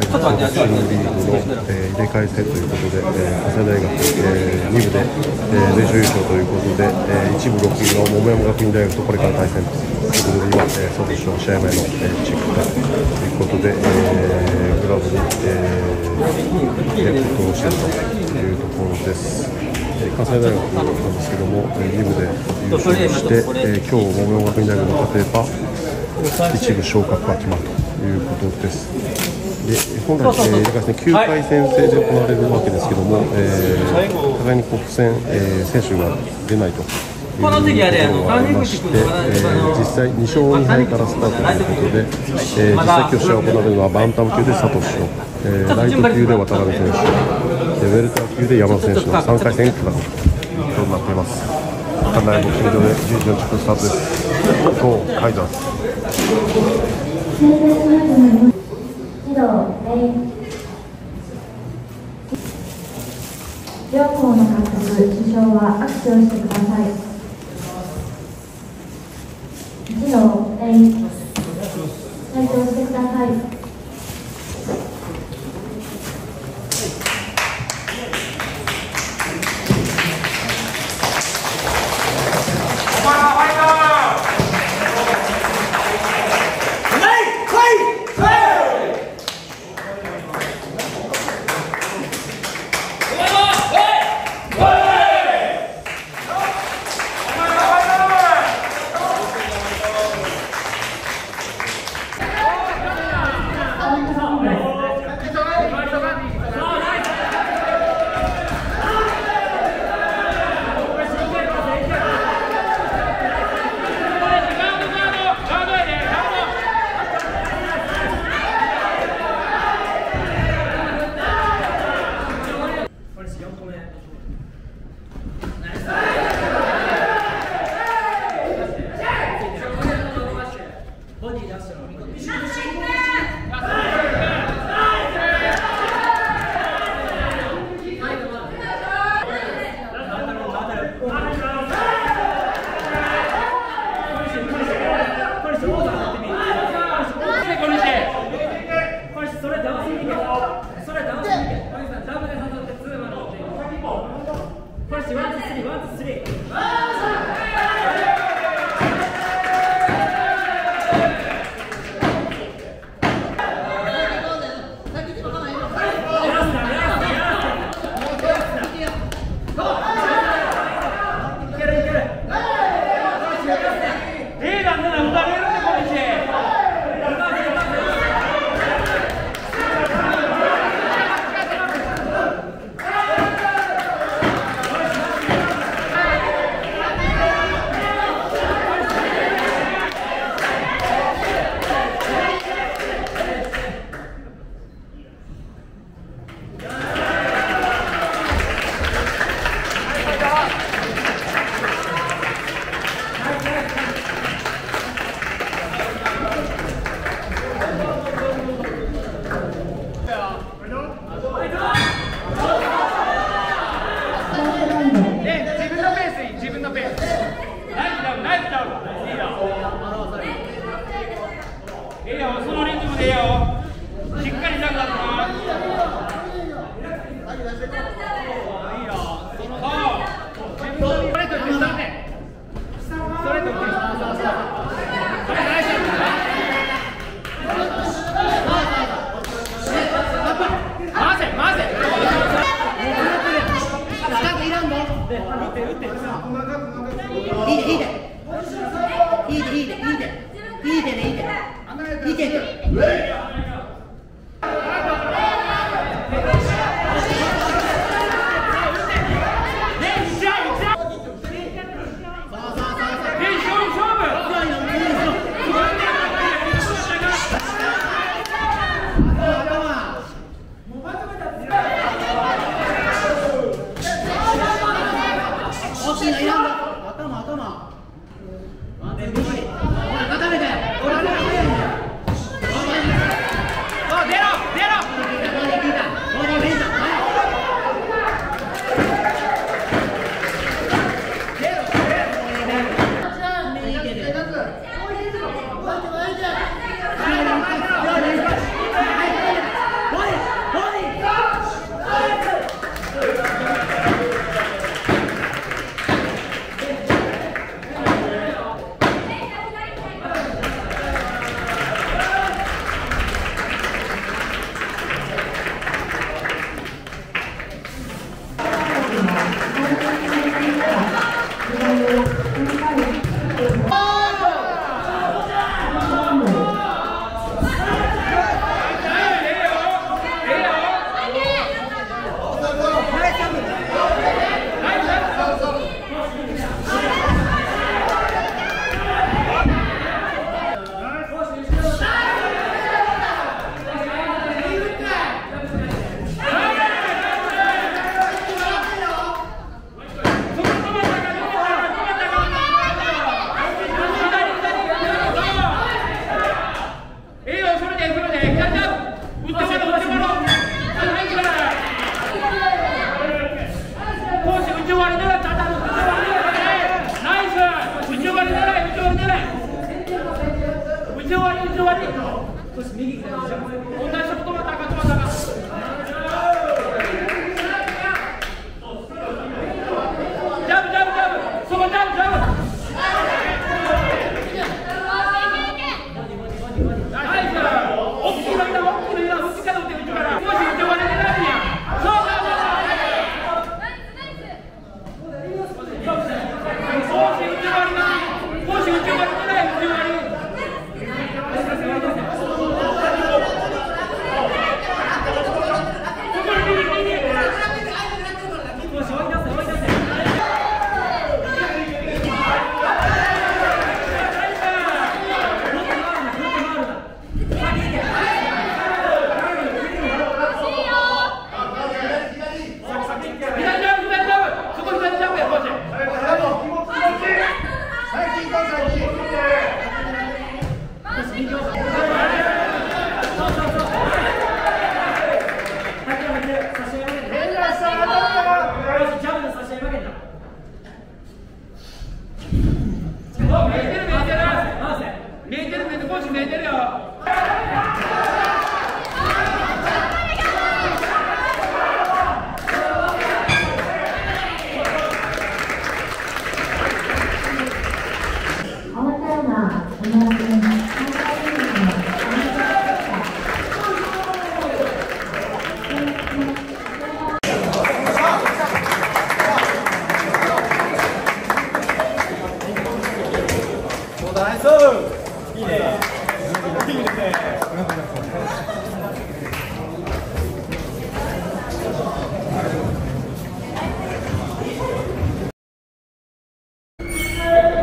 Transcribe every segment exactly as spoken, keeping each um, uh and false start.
ボクシングリーグの、えー、入れ替え戦ということで、えー、関西大学、えー、に部で、えー、練習優勝ということで、えー、いち部ろくいの桃山学院大学とこれから対戦ということで、今、えー、佐藤翔試合前の、えー、チェックということで、えー、グラブに、えー、テープをしているというところです。えー、関西大学なんですけども、えー、に部で優勝して、えー、今日桃山学院大学の勝てば一部昇格が決まるということです。で本来、えーね、きゅうかい戦制で行われるわけですけども、えー、互いにこう不戦、えー、選手が出ないというところがありまして、えー、実際に勝に敗からスタートということで、えー、実際今日試合を行われるのはバンタム級で佐藤翔、えー、ライト級で渡辺選手、ウェルター級で山田選手のさんかい戦からということになっています。館内ボクシング場でじゅうじよんじゅっぷんスタートです。ゴーカイザーズ両校の監督、主将は握手をしてください。一度、えい、退場してください。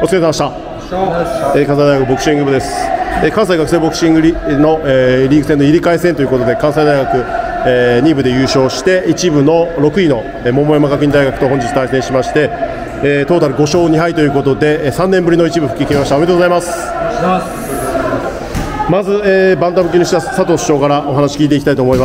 お疲れ様でした。えー、関西大学ボクシング部です。えー、関西学生ボクシングリの、えー、リーグ戦の入り替え戦ということで、関西大学、えー、に部で優勝していち部のろくいの、えー、桃山学院大学と本日対戦しまして、えー、トータルご勝に敗ということで、えー、さんねんぶりのいち部復帰決めました。おめでとうございます。まず、えー、バンタム級にした佐藤主将からお話聞いていきたいと思います。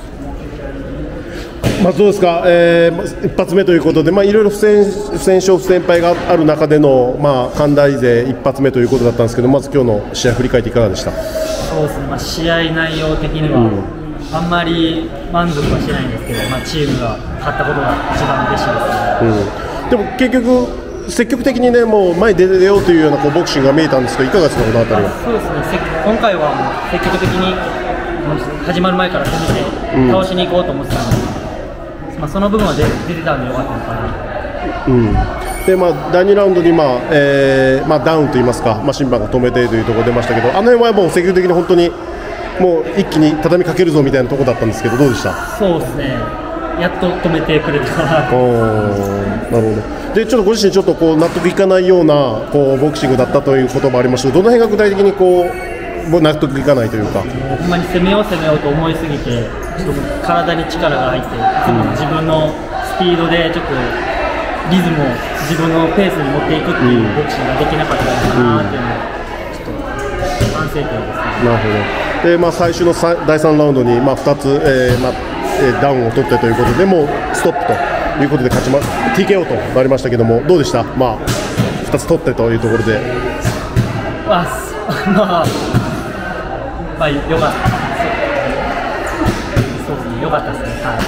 まずどうですか、えー、一発目ということで、まあ、いろいろ不戦不戦勝、不戦敗がある中での、まあ、関大勢一発目ということだったんですけど、まず今日の試合振り返っていかがでした？ そうですね、まあ、試合内容的には、うん、あんまり満足はしてないんですけど、まあ、チームが勝ったことが一番嬉しいですね、うん、でも結局積極的にね、もう前に出ようというようなこうボクシングが見えたんですけど、いかがですか、この辺りは。そうですね、 今回はもう積極的に始まる前から攻めて倒しに行こうと思ってたので、うん、まあ、その部分は出てたんでよかったのかな。 うん、でまあ、だいにラウンドに、まあえーまあ、ダウンといいますか、まあ、審判が止めてというところ出ましたけど、あの辺はもう積極的に本当にもう一気に畳みかけるぞみたいなところだったんですけど、どうでした？ そうですね、やっと止めてくれたかなと。 なるほど。でちょっとご自身ちょっとこう納得いかないようなこうボクシングだったということもありましたけど、どの辺が具体的にこう納得いかないというか。 ほんまに攻めよう攻めようと思いすぎて、ちょっと体に力が入って、うん、自分のスピードでちょっとリズムを自分のペースに持っていくっていうボクシングができなかったのかなっていうのはちょっと反省点ですね。 なるほど。で、まあ、最初のだいさんラウンドに、まあ、ふたつ、えーまあ、ダウンを取ってということで、もうストップということで勝ちま ティーケーオー となりましたけども、どうでした？まあ、ふたつ取ってというところで。 あまあ、まあ、よかった。そうですね、よかったですね。はい、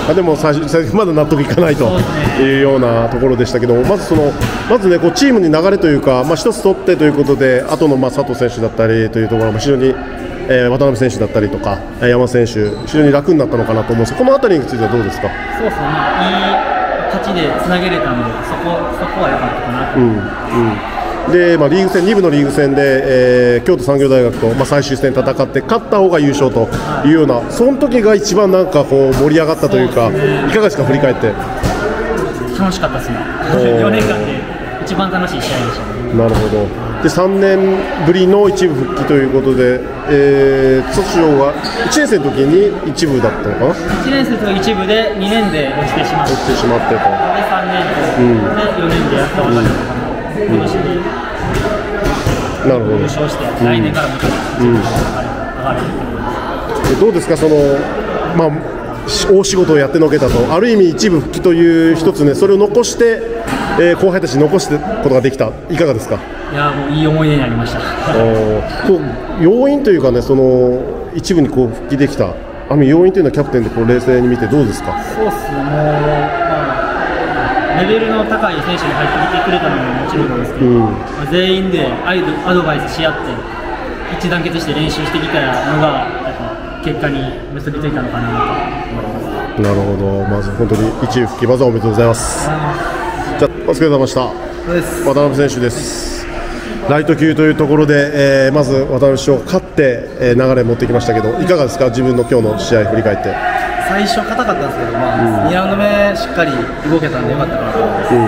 うん、あでも最初まだ納得いかないというようなところでしたけども、まずそのまずねこうチームに流れというか、まあ一つ取ってということで、あとのまあ佐藤選手だったりというところも非常に、えー、渡辺選手だったりとか山選手非常に楽になったのかなと思うんですが、このあたりについてはどうですか？ そうですね、まあ、いい勝ちでつなげれたので、そこそこは良かったかなと。うんうんでまあ、リーグ戦に部のリーグ戦で、えー、京都産業大学と、まあ、最終戦戦って勝った方が優勝というような、はい、その時が一番なんかこう盛り上がったというか、ね、いかがですか、振り返って。 楽しかったですね。よねんかんで一番楽しい試合でしたね。 なるほど。でさんねんぶりの一部復帰ということで、えー、佐藤翔はいちねん生の時に一部だったのかな。 いちねん生の一部でにねんで落ちてしまって、 落ちてしまってと。でさんねんで、うん、でよねんでやっと分かるのかな。うん今年でなるほど優勝して、来年からまた上がるという、 どうですか、その、まあ、大仕事をやってのけたと、ある意味、一部復帰という一つね、それを残して、えー、後輩たちに残すことができた、いかがですか？ いやもういい思い出になりました。 そう要因というかね、その一部にこう復帰できた、あの要因というのは、キャプテンでこう冷静に見て、どうですか？ そうっすね、もう、まあレベルの高い選手に入ってきてくれたのももちろんなんですけど、うん、全員でアドバイスし合って一致団結して練習してきたのがやっぱ結果に結びついたのかなと思います。 なるほど、まず本当に一部復帰、まずはおめでとうございます。じゃあお疲れ様でした。渡辺選手です。ライト級というところで、えー、まず渡辺選手を勝って、えー、流れ持ってきましたけど、いかがですか、自分の今日の試合振り返って。 最初硬かったんですけど、まあうん、にラウンド目しっかり動けたんでよかったかなと思います、うん、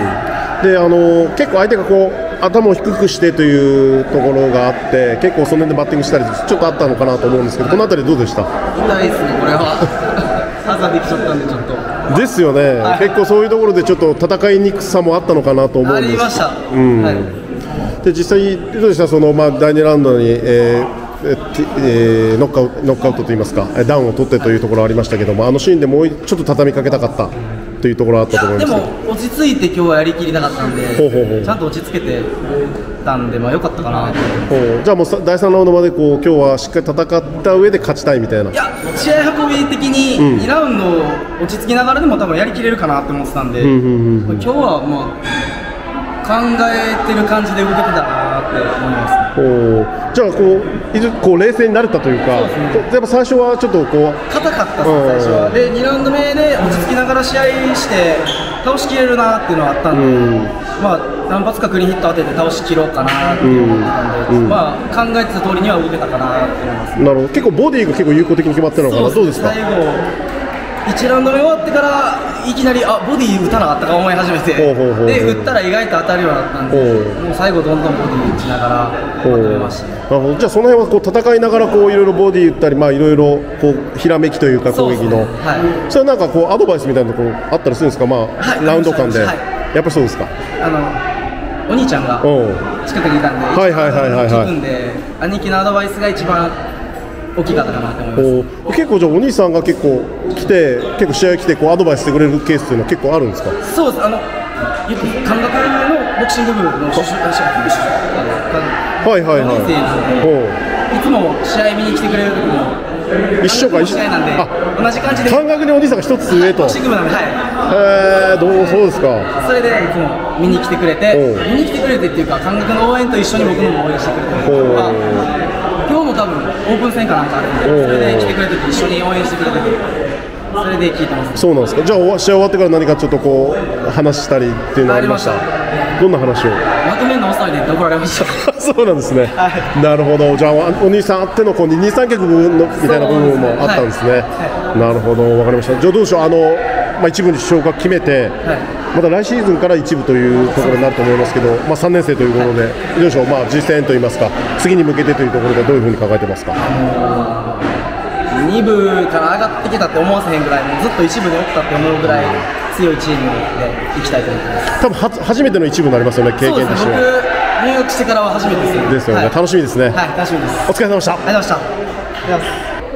であの結構相手がこう頭を低くしてというところがあって、結構その辺でバッティングしたりちょっとあったのかなと思うんですけど、このあたりどうでした？痛いですね、これは朝できちゃったんでちょっとですよね、はい、結構そういうところでちょっと戦いにくさもあったのかなと思うんです。 ありました、 うんはい、 で実際どうでした、その、まあ、だいにラウンドに、えーえー、ノックアウト、ノックアウトといいますか、ダウンを取ってというところがありましたけども、あのシーンでもうちょっと畳みかけたかったというところがあったと思います。 でも落ち着いて今日はやりきりたかったんで、ほうほうほうちゃんと落ち着けてたんで、まあ良かったかなと。 じゃあもうだいさんラウンドまでこう今日はしっかり戦った上で勝ちたいみたいな。 いや、試合運び的ににラウンド落ち着きながらでも多分やりきれるかなと思ってたんで、今日はもう考えてる感じで動けてたなって思います、ね。 おじゃあこういずこう冷静になれたというか、そうですね、やっぱ最初はちょっとこう硬かったです、最初は。でにラウンド目で落ち着きながら試合して倒しきれるなっていうのがあったんで、うん、まあ何発かクリーンヒット当てて倒しきろうかなって思ってたんで、うん、まあ考えてた通りには動けたかなって思います。 なるほど、結構ボディが結構有効的に決まってるのかな、どうですか？ 最後いちラウンド目終わってからいきなりあボディ打たなかったか思い始めて、 ほうほうほうほうで打ったら意外と当たるようになったんで、もう最後どんどんボディ打ちながらまとめましたね。 なるほど。じゃあその辺はこう戦いながらこういろいろボディ打ったり、まあいろいろこうひらめきというか攻撃の、 そうですね、はい、 それはなんかこうアドバイスみたいなところあったりするんですか、まあ、はい、ラウンド間で、はい、やっぱりそうですか。 あのお兄ちゃんが近くにいたんで、 はいはいはいはいはい、 気分で兄貴のアドバイスが一番大きかったかなと思います。 結構じゃあお兄さんが結構来て結構試合来てこうアドバイスしてくれるケースっていうのは結構あるんですか。 そうです。あのよく感覚のボクシング部の主将がはいはいはい、 いつも試合見に来てくれる時も一緒か一緒なんで、同じ感じで感覚にお兄さんが一つ上と、 ボクシング部なんで、はい、 へえ、どうそうですか。 それでいつも見に来てくれて、見に来てくれてっていうか感覚の応援と一緒に僕のも応援してくれてる。今日も多分オープン戦かなんかあるんで、それで来てくれて一緒に応援してくれてて、それで聞いてます。 そうなんですか。じゃあ試合終わってから何かちょっとこう話したりっていうのはありました。どんな話を。 まとめるの遅いねって怒られました。 そうなんですね、はい、なるほど。じゃあお兄さんあってのこう二人三脚のみたいな部分もあったんですね。はいはい、なるほど、わかりました。じゃあどうでしょう、あの、まあ、一部に昇格決めて、はい、また来シーズンから一部というところになると思いますけど、まあ、さんねん生ということで、はい、どうでしょう、まあ、実践といいますか次に向けてというところでどういうふうに考えてますか。 あのー、に部から上がってきたって思わせへんぐらい、もうずっと一部でおったって思うぐらい強いチームでいきたいと思います。 多分は初めての一部になりますよね、経験としては。 入学してからは初めてですよね。 ですよね、はい、楽しみですね。 はい、楽しみです。 お疲れ様でした。 ありがとうございました。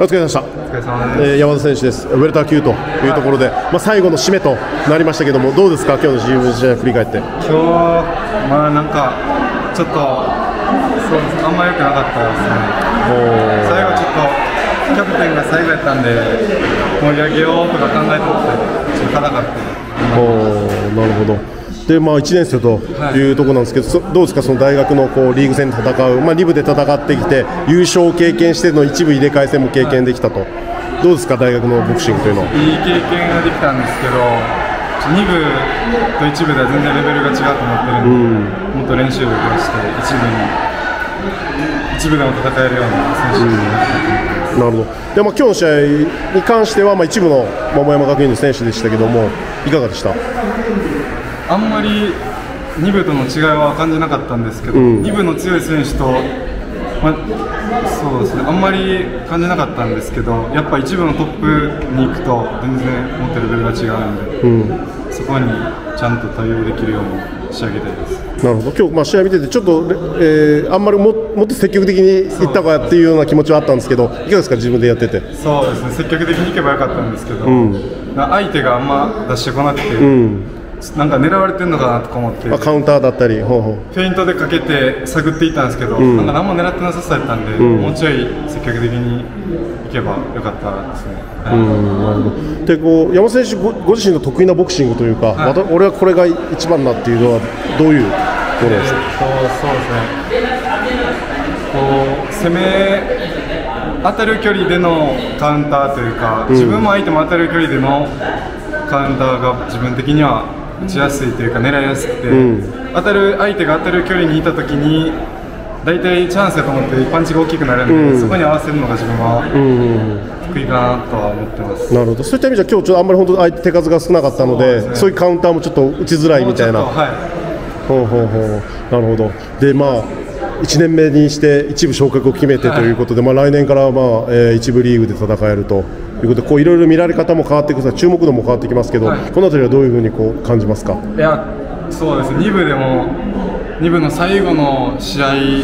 お疲れ様でした。 お疲れ様です。 えー、山田選手です。ウェルター級というところで、はい、まあ最後の締めとなりましたけども、どうですか、今日のチーム試合振り返って。 今日まあなんかちょっとそうです、あんま良くなかったですね。最後ちょっとキャプテンが最後やったんで盛り上げようとか考えててちょっと硬かった。 おなるほど。でまあ、いちねん生というところなんですけど、はい、どうですか、その大学のこうリーグ戦で戦う、まあ、に部で戦ってきて、優勝を経験しての一部入れ替え戦も経験できたと、はい、どうですか、大学のボクシングというのは。 いい経験ができたんですけど、に部といち部では全然レベルが違うと思ってるんで、うん、もっと練習力をしていち部に、いち部でも戦えるような選手になって、 うん、なるほど。で、まあ、今日の試合に関しては、まあ、一部の桃山学院の選手でしたけども、いかがでした。 あんまりに部との違いは感じなかったんですけど、うん、に部の強い選手と、まあ、そうですね、あんまり感じなかったんですけど、やっぱいち部のトップに行くと全然持ってるレベルが違うんで、うん、そこにちゃんと対応できるように仕上げたいです。 なるほど。今日まあ試合見ててちょっと、えー、あんまり も, もっと積極的にいったかっていうような気持ちはあったんですけど、いかがですか、自分でやってて。 そうですね、積極的にいけばよかったんですけど、うん、相手があんま出してこなくて、うん、なんか狙われてるのかなとか思って、 カウンターだったり、ほうほうフェイントでかけて探っていったんですけど、うん、なんか何も狙ってなさそうやったんで、うん、もうちょい積極的にいけばよかったですね。はい、うんなるほど。 でこう山本選手 ご, ご自身の得意なボクシングというか、はい、また俺はこれが一番だっていうのはどういうところですか。 えー、そうですね。こう攻め当たる距離でのカウンターというか、うん、自分も相手も当たる距離でのカウンターが自分的には打ちやすいというか狙いやすくて、うん、当たる相手が当たる距離にいたときに大体チャンスだと思ってパンチが大きくなるんで、うん、そこに合わせるのが自分は得意かなとは思ってます。 なるほど。そういった意味じゃ今日ちょっとあんまり本当相手手数が少なかったので、そう、ね、そういうカウンターもちょっと打ちづらいみたいな。はい、ほうほうほう、なるほど。でまあいちねんめにして一部昇格を決めてということで、はい、まあ来年からは、まあえー、一部リーグで戦えるということで、こういろいろ見られ方も変わってくる、注目度も変わってきますけど、はい、このあたりはどういうふうにこう感じますか。 いや、そうですね、に部でもに部の最後の試合が、え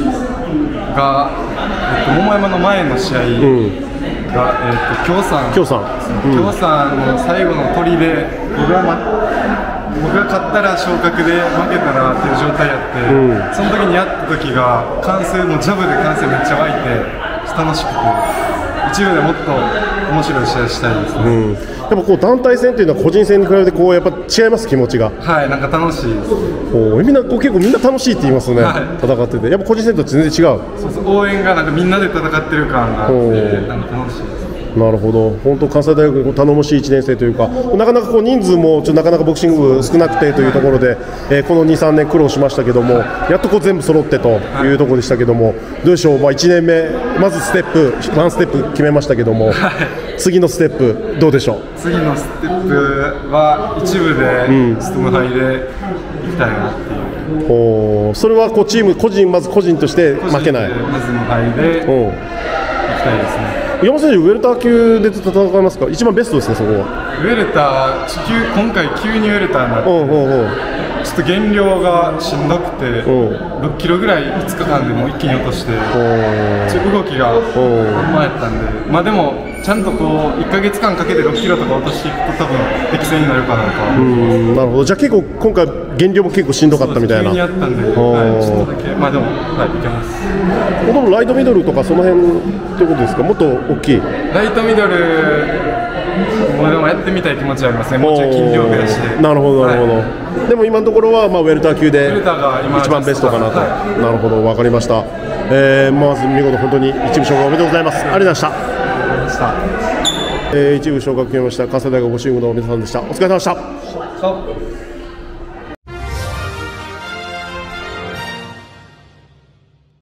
っと、桃山の前の試合が、うん、えっと京さん京さん、 うん、京さんの最後の鳥で僕が、ま、僕が勝ったら昇格で負けたらっていう状態やって、うん、その時にやった時が歓声もジャブで歓声めっちゃ湧いて楽しくて、一部でもっと面白い試合したいですね。うん、 でもこう団体戦というのは個人戦に比べてこうやっぱ違います、気持ちが。 はい、なんか楽しいです。 おみんなこう結構みんな楽しいって言いますね、はい、戦ってて。やっぱ個人戦と全然違う。 そうそう、応援がなんかみんなで戦ってる感があってなんか楽しいです。 なるほど。本当関西大学に頼もしいいちねん生というか、なかなかこう人数もちょっとなかなかボクシング部少なくてというところで、えー、このにさんねん苦労しましたけども、やっとこう全部揃ってというところでしたけども、どうでしょう、まあ、いちねんめまずステップワンステップ決めましたけども、 次のステップどうでしょう。 次のステップは一部でストムハイでいきたいなっていう、 おーそれはこうチーム個人まず個人として負けない。 まず無敗でいきうんたいですね。 山本選手ウェルター級で戦いますか。一番ベストですねそこは。 ウェルター急今回急にウェルターになって、 うんうんうんちょっと減量がしんどくて、 うんろっキロぐらいいつかかんでもう一気に落として、ちょっと動きがほんまやったんで、まあでもちゃんとこういっかげつかんかけてろっキロとか落としていくと多分適正になるかなと。 うんなるほど。じゃあ結構今回減量も結構しんどかったみたいな。 急にやったんで、はい、ちょっとだけまあでもはいいけます。 ほとんどライトミドルとかその辺ってことですか。もっと大きい。 ライトミドルもうでもやってみたい気持ちはありますね。もうちょい筋量増やして。 なるほどなるほど、 はでも今のところはまあウェルター級でウェルターが今一番ベストかなと、 はなるほど分かりました、えー、まず見事本当に一部昇格おめでとうございます。ありがとうございました。えー、一部昇格決めました加世大学ごチームの皆さんでした。お疲れ様でした。